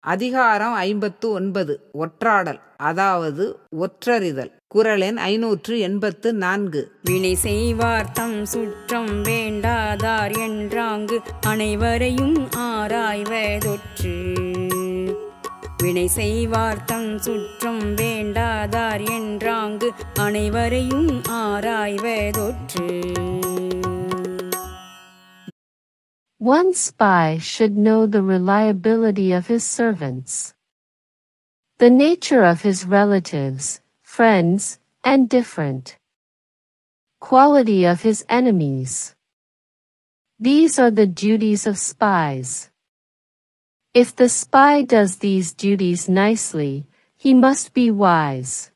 அதிகாரம் 59 ஒற்றாடல் அதாவது ஒற்றறிதல். குறள் எண் 584. வினை செய்வார் தம் சுற்றம் வேண்டாதார் என்றாங்கு அனைவரையும் ஆராய்வதொற்று. வினை செய்வார் தம் சுற்றம் வேண்டாதார் என்றாங்கு அனைவரையும் ஆராய்வதொற்று. One spy should know the reliability of his servants, the nature of his relatives, friends, and different quality of his enemies. These are the duties of spies. If the spy does these duties nicely, he must be wise.